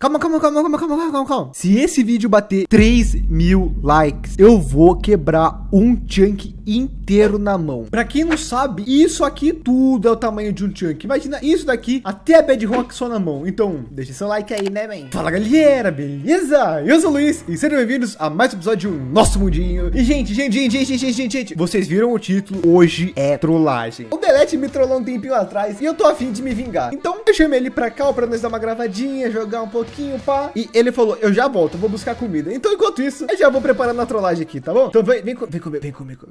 Calma. Se esse vídeo bater 3.000 likes, eu vou quebrar um chunk inteiro na mão. Pra quem não sabe, isso aqui tudo é o tamanho de um chunk. Imagina isso daqui até a bedrock só na mão. Então, deixa seu like aí, né, man? Fala, galera, beleza? Eu sou o Luiz e sejam bem-vindos a mais um episódio do Nosso Mundinho. E, gente, vocês viram o título? Hoje é trollagem. O Belete me trollou um tempinho atrás e eu tô afim de me vingar. Então, eu chamei ele pra cá pra nós dar uma gravadinha, jogar um pouquinho, pá. E ele falou, eu já volto, eu vou buscar comida. Então, enquanto isso, eu já vou preparando a trollagem aqui, tá bom? Então, vem comigo.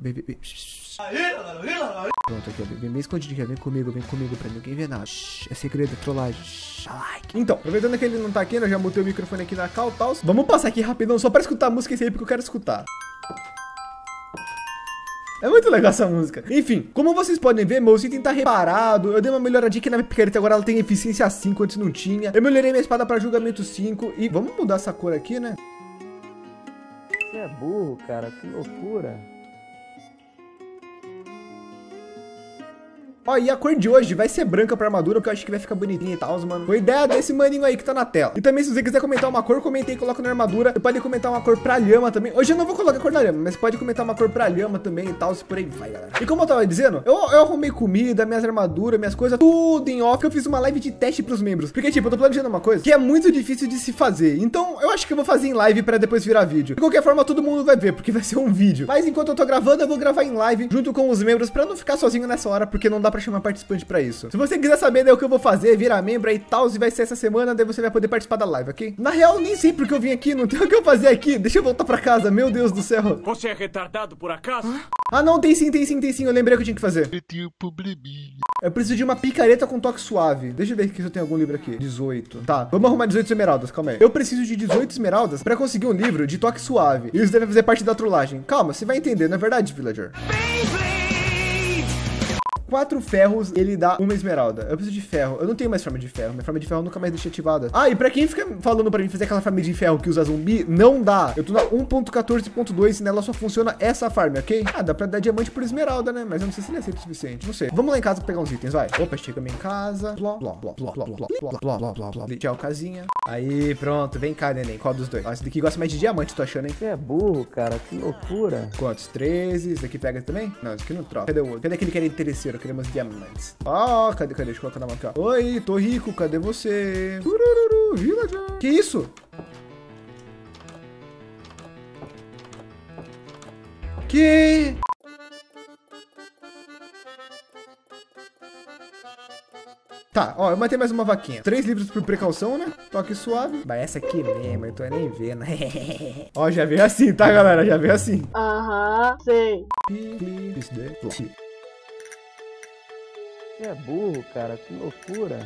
Pronto, aqui, ó, bem escondidinho, vem comigo pra ninguém ver nada. É segredo, é trollagem. Like. Então, aproveitando que ele não tá aqui, eu já botei o microfone aqui na cal e tal. Vamos passar aqui rapidão, só pra escutar a música aí, porque eu quero escutar. É muito legal essa música. Enfim, como vocês podem ver, meu item tá reparado. Eu dei uma melhoradinha aqui na minha picareta, agora ela tem eficiência 5, antes não tinha. Eu melhorei minha espada pra julgamento 5. E vamos mudar essa cor aqui, né? Você é burro, cara, que loucura. Ó, e a cor de hoje vai ser branca pra armadura, porque eu acho que vai ficar bonitinho e tal, mano. Foi ideia desse maninho aí que tá na tela. E também, se você quiser comentar uma cor, comenta aí, coloca na armadura. Você pode comentar uma cor pra lhama também. Hoje eu não vou colocar a cor da lhama, mas pode comentar uma cor pra lhama também e tal, se por aí vai, galera. E como eu tava dizendo, eu arrumei comida, minhas armaduras, minhas coisas, tudo em off. Eu fiz uma live de teste pros membros. Porque, tipo, eu tô planejando uma coisa que é muito difícil de se fazer. Então, eu acho que eu vou fazer em live pra depois virar vídeo. De qualquer forma, todo mundo vai ver, porque vai ser um vídeo. Mas enquanto eu tô gravando, eu vou gravar em live junto com os membros pra não ficar sozinho nessa hora, porque não dá pra chamar participante pra isso. Se você quiser saber daí o que eu vou fazer, virar membro aí e tal, e vai ser essa semana, daí você vai poder participar da live, ok? Na real, nem sei porque eu vim aqui, não tem o que eu fazer aqui. Deixa eu voltar pra casa, meu Deus do céu. Você é retardado por acaso? Ah, não, tem sim, eu lembrei o que eu tinha que fazer. Eu tenho probleminha. Eu preciso de uma picareta com toque suave. Deixa eu ver aqui se eu tenho algum livro aqui. 18. Tá, vamos arrumar 18 esmeraldas, calma aí. Eu preciso de 18 esmeraldas pra conseguir um livro de toque suave. E isso deve fazer parte da trollagem. Calma, você vai entender, não é verdade, villager? 4 ferros, ele dá uma esmeralda. Eu preciso de ferro. Eu não tenho mais forma de ferro. Minha forma de ferro eu nunca mais deixei ativada. Ah, e pra quem fica falando pra mim fazer aquela farm de ferro que usa zumbi, não dá. Eu tô na 1.14.2 e nela só funciona essa farm, ok? Ah, dá pra dar diamante por esmeralda, né? Mas eu não sei se ele é sempre o suficiente. Não sei. Vamos lá em casa pegar uns itens, vai. Opa, chegamos em casa. Tchau, casinha. Aí, pronto. Vem cá, neném. Qual dos dois? Ah, esse daqui gosta mais de diamante, tô achando, hein? Você é burro, cara, que loucura. Quantos? 13. Esse daqui pega também? Não, esse aqui não troca. Cadê o outro? Cadê aquele que era interesseiro? Queremos diamantes. Ó, cadê? Deixa eu colocar na mão aqui, ó. Oi, tô rico, cadê você? Turururu, villager. Que isso? Que? Tá, ó, eu matei mais uma vaquinha. 3 livros por precaução, né? Toque suave. Vai, essa aqui mesmo, eu tô nem vendo. Ó, já veio assim, tá, galera? Já veio assim. Aham, sei. Você é burro, cara, que loucura.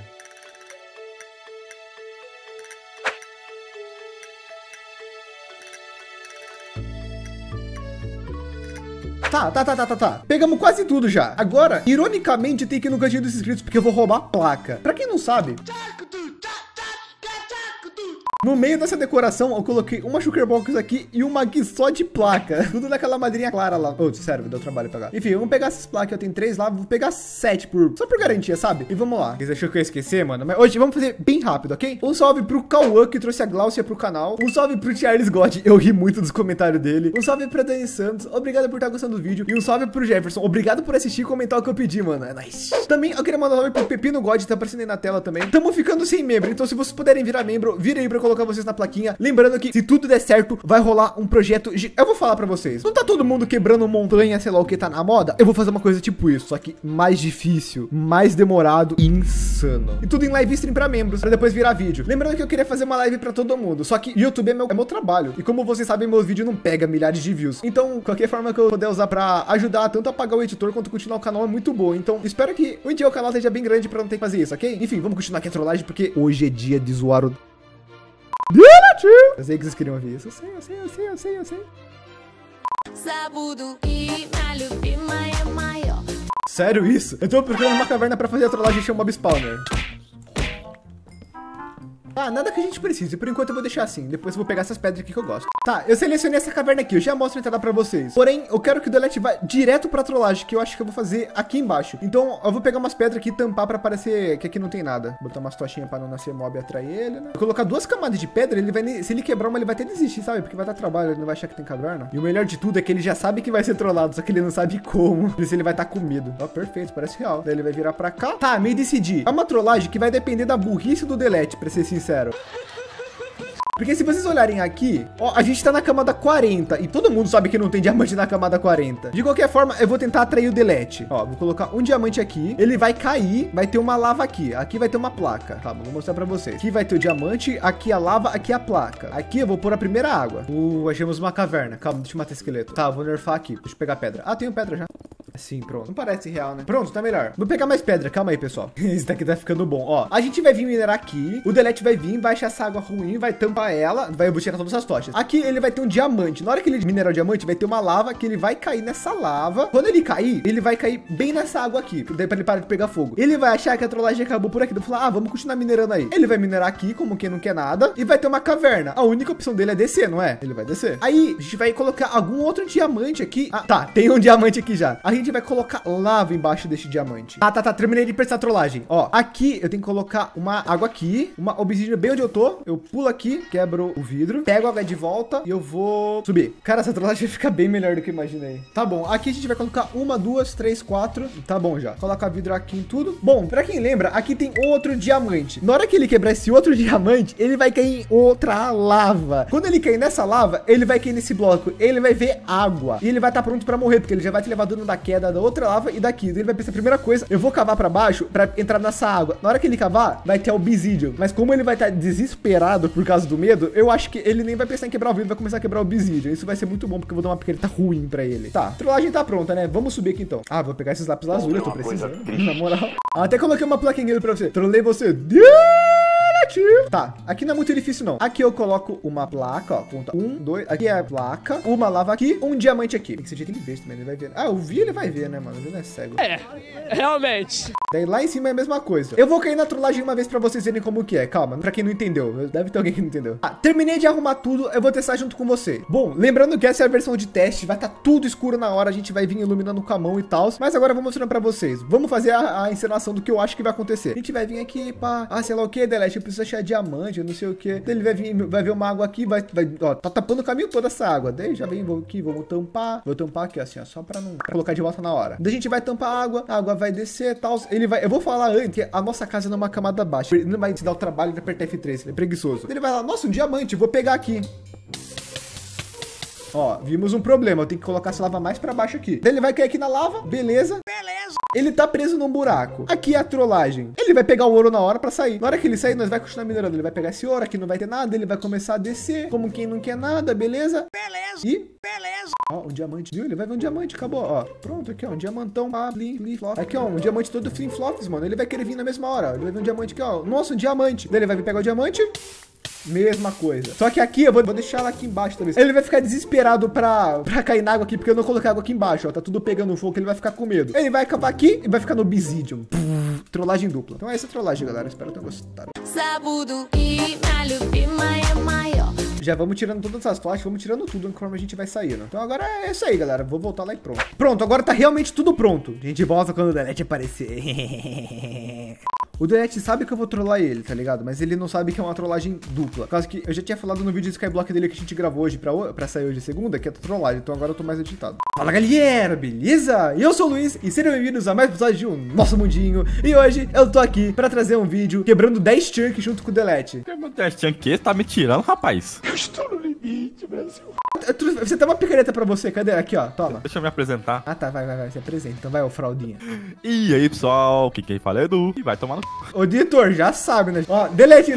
Tá. Pegamos quase tudo já. Agora, ironicamente, tem que ir no cantinho dos inscritos, porque eu vou roubar a placa. Pra quem não sabe, no meio dessa decoração, eu coloquei uma sugar box aqui e uma aqui só de placa. Tudo naquela madeirinha clara lá. Ô, sério, deu trabalho pegar. Enfim, vamos pegar essas placas. Eu tenho 3 lá, vou pegar 7 só por garantia, sabe? E vamos lá. Vocês achou que eu ia esquecer, mano? Mas hoje vamos fazer bem rápido, ok? Um salve pro Cauã, que trouxe a Gláucia pro canal. Um salve pro Charles God. Eu ri muito dos comentários dele. Um salve pra Dani Santos. Obrigado por estar gostando do vídeo. E um salve pro Jefferson. Obrigado por assistir e comentar o que eu pedi, mano. É nice. Também eu queria mandar um salve pro Pepino God, tá aparecendo aí na tela também. Tamo ficando sem membro. Então, se vocês puderem virar membro, vira aí pra colocar vocês na plaquinha. Lembrando que, se tudo der certo, vai rolar um projeto... Eu vou falar pra vocês. Não tá todo mundo quebrando montanha, sei lá o que tá na moda? Eu vou fazer uma coisa tipo isso, só que mais difícil, mais demorado e insano. E tudo em live stream pra membros, pra depois virar vídeo. Lembrando que eu queria fazer uma live pra todo mundo, só que YouTube é meu trabalho. E como vocês sabem, meu vídeo não pega milhares de views. Então, qualquer forma que eu puder usar pra ajudar tanto a pagar o editor quanto continuar o canal é muito boa. Então, espero que um dia o canal esteja bem grande pra não ter que fazer isso, ok? Enfim, vamos continuar aqui a trollagem, porque hoje é dia de zoar o... Eu sei que vocês queriam ouvir isso. Eu sei. Sério isso? Eu tô procurando uma caverna pra fazer a trollagem e chamar Mob Spawner. Ah, nada que a gente precise. Por enquanto eu vou deixar assim. Depois eu vou pegar essas pedras aqui que eu gosto. Tá, eu selecionei essa caverna aqui. Eu já mostro a entrada pra vocês. Porém, eu quero que o Delete vá direto pra trollagem, que eu acho que eu vou fazer aqui embaixo. Então, eu vou pegar umas pedras aqui e tampar pra parecer que aqui não tem nada. Botar umas tochinhas pra não nascer mob e atrair ele, né? Vou colocar 2 camadas de pedra, ele vai... Se ele quebrar uma, ele vai até desistir, sabe? Porque vai dar trabalho, ele não vai achar que tem caverna. E o melhor de tudo é que ele já sabe que vai ser trollado, só que ele não sabe como. Por isso ele vai estar com medo. Ó, perfeito, parece real. Daí ele vai virar pra cá. Tá, meio decidi. É uma trollagem que vai depender da burrice do Delete, pra ser sincero. Porque se vocês olharem aqui, ó, a gente tá na camada 40 e todo mundo sabe que não tem diamante na camada 40. De qualquer forma, eu vou tentar atrair o Delete. Ó, vou colocar um diamante aqui, ele vai cair, vai ter uma lava aqui. Aqui vai ter uma placa. Calma, vou mostrar pra vocês. Aqui vai ter o diamante, aqui a lava, aqui a placa. Aqui eu vou pôr a primeira água. Achamos uma caverna. Calma, deixa eu matar esqueleto. Tá, eu vou nerfar aqui. Deixa eu pegar pedra. Ah, tenho pedra já. Assim, pronto. Não parece real, né? Pronto, tá melhor. Vou pegar mais pedra. Calma aí, pessoal. Esse daqui tá ficando bom. Ó, a gente vai vir minerar aqui. O Delete vai vir, vai achar essa água ruim, vai tampar ela. Eu vou tirar todas as tochas. Aqui ele vai ter um diamante. Na hora que ele minerar o diamante, vai ter uma lava que ele vai cair nessa lava. Quando ele cair, ele vai cair bem nessa água aqui. Daí pra ele parar de pegar fogo. Ele vai achar que a trollagem acabou por aqui. Ele vai falar, vamos continuar minerando aí. Ele vai minerar aqui, como quem não quer nada. E vai ter uma caverna. A única opção dele é descer, não é? Ele vai descer. Aí, a gente vai colocar algum outro diamante aqui. Ah, tá. Tem um diamante aqui já. A gente vai colocar lava embaixo deste diamante. Tá. Terminei de prestar a trollagem. Ó, aqui eu tenho que colocar uma água aqui, uma obsidiana bem onde eu tô. Eu pulo aqui, quebro o vidro, pego a água de volta e eu vou subir. Cara, essa trollagem vai ficar bem melhor do que eu imaginei. Tá bom, aqui a gente vai colocar 1, 2, 3, 4. Tá bom já. Coloca vidro aqui em tudo. Bom, pra quem lembra, aqui tem outro diamante. Na hora que ele quebrar esse outro diamante, ele vai cair em outra lava. Quando ele cair nessa lava, ele vai cair nesse bloco. Ele vai ver água. E ele vai estar pronto pra morrer, porque ele já vai te levar dano da queda da outra lava e daqui. Ele vai pensar, primeira coisa, eu vou cavar pra baixo pra entrar nessa água. Na hora que ele cavar, vai ter obsidian. Mas como ele vai estar desesperado por causa do medo, eu acho que ele nem vai pensar em quebrar o vidro, vai começar a quebrar o obsidian. Isso vai ser muito bom, porque eu vou dar uma picareta ruim pra ele. Tá, a trollagem tá pronta, né? Vamos subir aqui então. Ah, vou pegar esses lápis azuis, eu tô precisando, na moral. Até coloquei uma plaquinha pra você. Trolei você. Tá, aqui não é muito difícil não. Aqui eu coloco uma placa, ó, ponta 1, 2, aqui é a placa, uma lava aqui, um diamante aqui. Tem que ser jeito de ver também, ele vai ver. Ah, o Vi ele vai ver, né, mano? Ele não é cego. É, realmente. Daí lá em cima é a mesma coisa. Eu vou cair na trollagem uma vez pra vocês verem como que é. Calma, pra quem não entendeu. Deve ter alguém que não entendeu. Ah, terminei de arrumar tudo, eu vou testar junto com você. Bom, lembrando que essa é a versão de teste, vai estar tudo escuro na hora, a gente vai vir iluminando com a mão e tal. Mas agora eu vou mostrando pra vocês. Vamos fazer a encenação do que eu acho que vai acontecer. A gente vai vir aqui, pá, sei lá o que, Delete, eu preciso achar diamante, eu não sei o que. Daí ele vai vir, vai ver uma água aqui, ó, tá tapando o caminho todo essa água. Daí já vem, vou aqui, vou tampar aqui, assim, ó, só pra não colocar de volta na hora. Daí a gente vai tampar a água vai descer e tal. Ele vai, eu vou falar antes que a nossa casa é numa camada baixa. Ele não vai se dar o trabalho de apertar F3, ele é preguiçoso. Ele vai lá, nossa, um diamante, vou pegar aqui. Ó, vimos um problema, eu tenho que colocar essa lava mais pra baixo aqui. Daí ele vai cair aqui na lava, beleza. Ele tá preso num buraco. Aqui é a trollagem. Ele vai pegar o ouro na hora pra sair. Na hora que ele sair, nós vai continuar minerando. Ele vai pegar esse ouro, aqui não vai ter nada. Ele vai começar a descer, como quem não quer nada, beleza? Beleza. Ó, um diamante, viu? Ele vai ver um diamante, acabou, ó. Pronto, aqui, ó, um diamantão. Aqui, ó, um diamante todo flim-flops, mano. Ele vai querer vir na mesma hora, ó. Ele vai ver um diamante aqui, ó. Nossa, um diamante. Daí ele vai vir pegar o diamante. Mesma coisa. Só que aqui eu vou deixar ela aqui embaixo talvez. Ele vai ficar desesperado pra cair na água aqui, porque eu não coloquei água aqui embaixo, ó. Tá tudo pegando fogo, ele vai ficar com medo. Ele vai acabar aqui e vai ficar no obsidian. Trollagem dupla. Então é essa trollagem, galera. Espero que tenham gostado. Já vamos tirando todas as tochas, vamos tirando tudo conforme a gente vai saindo. Então agora é isso aí, galera. Vou voltar lá e pronto. Pronto, agora tá realmente tudo pronto. A gente volta quando o Delete aparecer. O Delete sabe que eu vou trollar ele, tá ligado? Mas ele não sabe que é uma trollagem dupla. Por causa que eu já tinha falado no vídeo de Skyblock dele que a gente gravou hoje pra sair hoje segunda, que é trollagem. Então agora eu tô mais editado. Fala, galera, beleza? Eu sou o Luiz e sejam bem-vindos a mais episódio de Nosso Mundinho. E hoje eu tô aqui pra trazer um vídeo quebrando 10 chunk junto com o Delete. Quebrando 10 chunk? Você tá me tirando, rapaz? Eu estou no limite, Brasil. Você tem uma picareta pra você, cadê? Aqui, ó, toma. Deixa eu me apresentar. Ah, tá, vai, se apresenta. Então vai, ô fraldinha. E aí, pessoal, quem fala é Edu. E vai tomar no c... Ô, editor, já sabe, né? Ó, deletinho.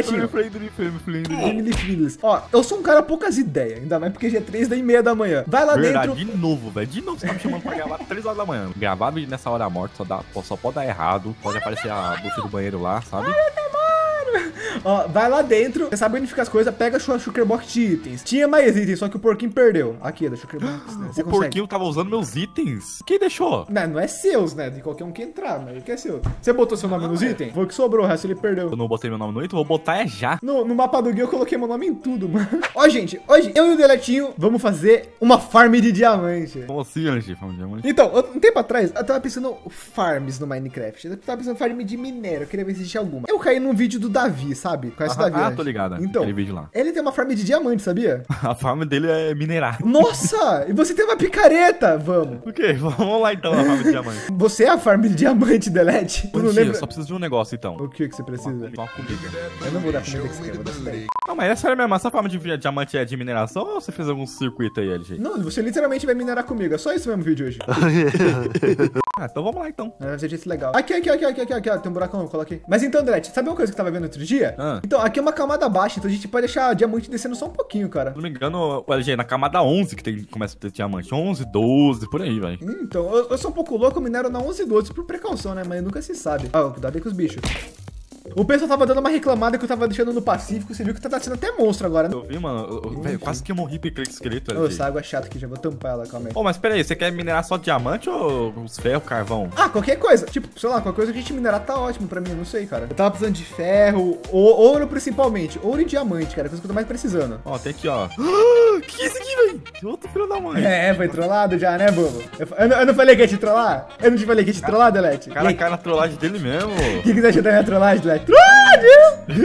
Ó, eu sou um cara poucas ideias, ainda mais porque já é 3h30 da manhã. Vai lá dentro. De novo, velho. De novo você tá me chamando pra gravar 3 horas da manhã. Gravar vídeo nessa hora morta só pode dar errado. Pode aparecer a bucha do banheiro lá, sabe? Ó, vai lá dentro, você sabe onde fica as coisas, pega a sua Shulker Box de itens. Tinha mais itens, só que o porquinho perdeu. Aqui, da Shulker Box, né? Você O porquinho tava usando meus itens. Quem deixou? Não é seus, né? De qualquer um que entrar, mas que é seu. Você botou seu nome nos itens? Foi o que sobrou, o resto ele perdeu. Eu não botei meu nome no item, vou botar já. No mapa do guia eu coloquei meu nome em tudo, mano. Ó, gente, hoje eu e o Deletinho vamos fazer uma farm de diamante. Como assim, Angie? Fala de diamante. Então, um tempo atrás, eu tava pensando farms no Minecraft. Eu tava pensando em farm de minério, eu queria ver se existia alguma. Eu caí num vídeo do Davi, sabe? Conhece o Davi? Ah, tô ligado. Então, Aquele vídeo lá. ele tem uma farm de diamante, sabia? A farm dele é minerar. Nossa! E você tem uma picareta! Vamos. O quê? Vamos lá então, a farm de diamante. Você é a farm de diamante, Delete? Tu não Angie, eu lembra? só preciso de um negócio então. O que você precisa? Uma comida. Eu não vou dar comida que você quer, eu vou dar isso daí. Não, mas é sério mesmo, essa farm de diamante é de mineração ou você fez algum circuito aí, LG? Não, você literalmente vai minerar comigo. É só isso mesmo o vídeo hoje. Ah, então vamos lá então. Vai ser disso legal. Aqui, ó. Tem um buracão, coloquei. Mas então, Delete, sabe uma coisa que eu tava vendo outro dia? Ah. Então, aqui é uma camada baixa, então a gente pode deixar diamante descendo só um pouquinho, cara. Se não me engano, o LG, na camada 11 que começa a ter diamante. 11, 12, por aí, velho. Então, eu sou um pouco louco, eu minero na 11 e 12 por precaução, né? Mas nunca se sabe. Ó, cuidado aí com os bichos. O pessoal tava dando uma reclamada que eu tava deixando no Pacífico. Você viu que tá nascendo até monstro agora, né? Eu vi, mano. Velho, quase que eu morri pra aquele esqueleto, Ô, LG. essa água é chata aqui, já vou tampar ela, calma aí. Ô, mas pera aí, você quer minerar só diamante ou os ferros, carvão? Ah, qualquer coisa. Tipo, sei lá, qualquer coisa que a gente minerar tá ótimo pra mim, eu não sei, cara. Eu tava precisando de ferro, ouro principalmente. Ouro e diamante, cara, é a coisa que eu tô mais precisando. Ó, tem aqui, ó. Que é isso aqui, velho? Outro filho da mãe. É, foi trollado já, né, bobo? Eu não falei que ia te trollar? Eu não te falei que ia te trollar, Delete? O cara cai na trollagem dele mesmo. O que você achou da minha trollagem, Delete? Trollagem!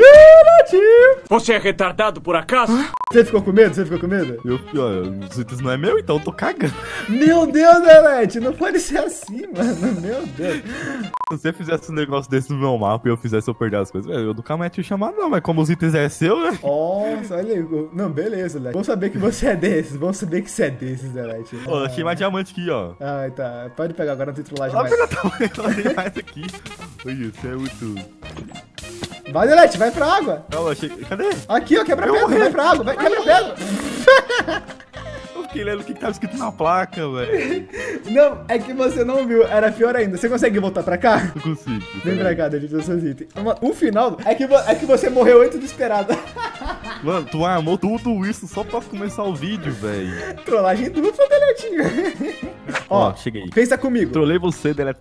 Você é retardado por acaso? Você ficou com medo? Você ficou com medo? Os itens não é meu, então eu tô cagando. Meu Deus, Delete, não pode ser assim, mano. Meu Deus. Se você fizesse um negócio desse no meu mapa e eu fizesse eu perder as coisas, velho, eu nunca mais te chamar, não. Mas como os itens é seu, né? Nossa, olha aí. Não, beleza, Delete. Vamos saber que você é desses. Vamos saber que você é desses, Delete. Ó, achei mais diamante aqui, ó. Ai, tá. Pode pegar, agora não tem trollagem Olha mais. tem mais aqui. Olha, isso é muito... Vai, Delete, vai pra água. Não, achei... Cadê? Aqui, ó, quebra Eu pedra, morri. vai pra água, vai, quebra pedra. Eu fiquei lendo o que tava escrito na placa, velho. Não, é que você não viu, era pior ainda. Você consegue voltar pra cá? Não consigo. Vem pra cá, deixa eu ver seus itens. O final é que você morreu antes do esperado. Mano, tu armou tudo isso só pra começar o vídeo, velho. Trollagem dupla, Deletinho. Ó, cheguei. Pensa comigo. Trolei você, Delete.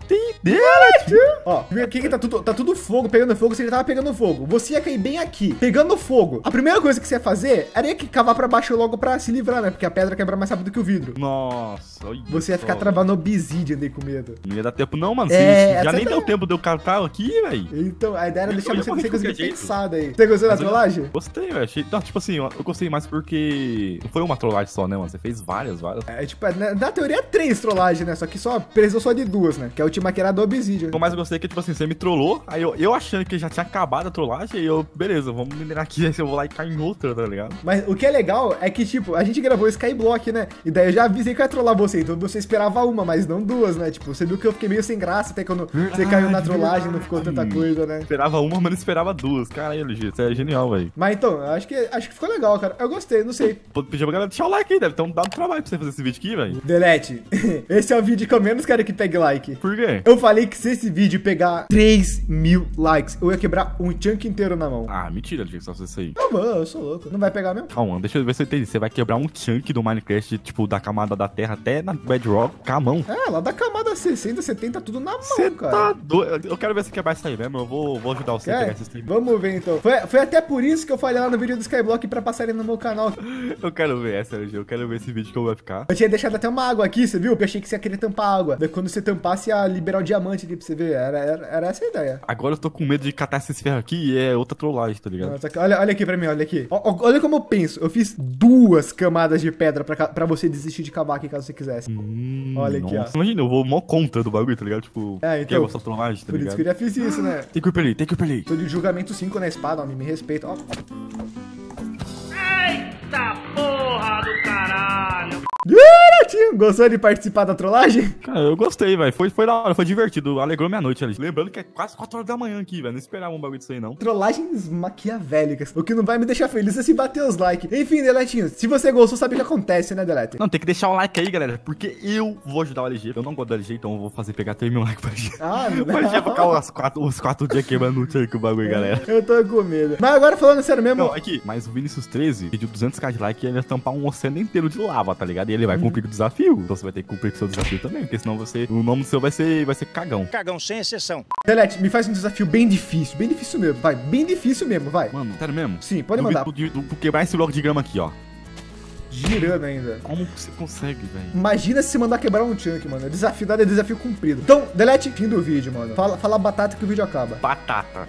Ó, aqui que tá tudo fogo, pegando fogo, você já tava pegando fogo. Você ia cair bem aqui, pegando fogo. A primeira coisa que você ia fazer era que cavar pra baixo logo pra se livrar, né? Porque a pedra quebra mais rápido que o vidro. Nossa, olha Você ia ficar só. travando obsidian daí com medo. Não ia dar tempo não, mano. É, Já nem essa deu tá- tempo de eu catar aqui, velho. Então, a ideia era deixar Eu ia você morrer de conseguir qualquer jeito. pensar daí. Você gostou da Mas eu- trollagem? Gostei, velho. Achei... Não, tipo assim, eu gostei mais porque não foi uma trollagem só, né, mano? Você fez várias. É tipo, na teoria é 3 trollagens, né? Só que só precisou só de 2, né? Que a última que era do obsidian. O que eu mais gostei é que, tipo assim, você me trollou, aí eu achando que já tinha acabado a trollagem, aí eu, beleza, vamos minerar aqui, aí eu vou lá e cair em outra, tá ligado? Mas o que é legal é que, tipo, a gente gravou Skyblock, né? E daí eu já avisei que eu ia trollar você. Então você esperava uma, mas não 2, né? Tipo, você viu que eu fiquei meio sem graça até quando você caiu na trollagem, não ficou tanta coisa, né? Esperava uma, mas não esperava duas. Caralho, LG, isso é genial, velho. Mas então, eu acho que ficou legal, cara. Eu gostei, não sei. Pedir pra galera deixar o like aí, deve ter dado trabalho pra você fazer esse vídeo aqui, velho. Delete, esse é o vídeo que eu menos quero que pegue like. Por quê? Eu falei que se esse vídeo pegar 3.000 likes, eu ia quebrar um chunk inteiro na mão. Ah, mentira, LG, só fazer isso aí. Não, mano, eu sou louco. Não vai pegar mesmo? Calma, deixa eu ver se eu entendi. Você vai quebrar um chunk do Minecraft, tipo, da camada da terra até na Bedrock com a mão. É, lá da camada 60, 70, tudo na mão, Você cara. tá doido. Eu quero ver você quebrar isso aí mesmo. Eu vou ajudar você a pegar Quer? esse stream. Vamos ver então. Foi até por isso que eu falei lá no vídeo do Skyblock pra passar ele no meu canal. Eu quero ver essa, LG. Eu quero ver esse vídeo que eu vou ficar. Eu tinha deixado até uma água aqui, você viu? Porque eu achei que você ia querer tampar a água. Daí quando você tampasse, ia liberar o diamante ali pra você ver. Era essa a ideia. Agora eu tô com medo de catar esses ferros aqui e é outra trollagem, tá ligado? Nossa, olha aqui pra mim, olha aqui. Olha como eu penso. Eu fiz 2 camadas de pedra pra você desistir de cavar aqui caso você quisesse. Olha aqui, Nossa, ó. imagina, eu vou mó contra do bagulho, tá ligado? Tipo, É, então, quer gostar de trollagem, tá Por isso ligado? que eu já fiz isso, né? Tem que ir pra ali, tem que ir pra ali. Tô de julgamento 5 na espada, homem. Me respeita. Ó. Eita porra do caralho! Deletinho, gostou de participar da trollagem? Cara, eu gostei, velho. Foi da hora, foi divertido. Alegrou minha noite ali. Lembrando que é quase 4 horas da manhã aqui, velho. Não esperava um bagulho disso aí, não. Trollagens maquiavélicas. O que não vai me deixar feliz é se bater os likes. Enfim, Deletinho, se você gostou, sabe o que acontece, né, Delete? Não, tem que deixar o like aí, galera. Porque eu vou ajudar o LG. Eu não gosto do LG, então eu vou fazer pegar 3 mil likes pra LG. Ah, Pra LG ficar os 4 dias queimando o tchan com o bagulho, galera. Eu tô com medo. Mas agora falando sério mesmo. Não, aqui, mas o Vinicius 13 pediu 200k de like e ele ia tampar um oceano inteiro de lava, tá ligado? E ele vai cumprir o desafio. Então você vai ter que cumprir com o seu desafio também, porque senão o nome do seu vai ser cagão. Cagão sem exceção. Delete, me faz um desafio bem difícil mesmo, vai. Bem difícil mesmo, vai. Mano, sério mesmo? Sim, pode mandar. Tu quebrar esse bloco de grama aqui, ó. Girando ainda. Como você consegue, velho? Imagina se você mandar quebrar um chunk, mano. Desafio dado é desafio cumprido. Então, Delete, fim do vídeo, mano. Fala batata que o vídeo acaba. Batata.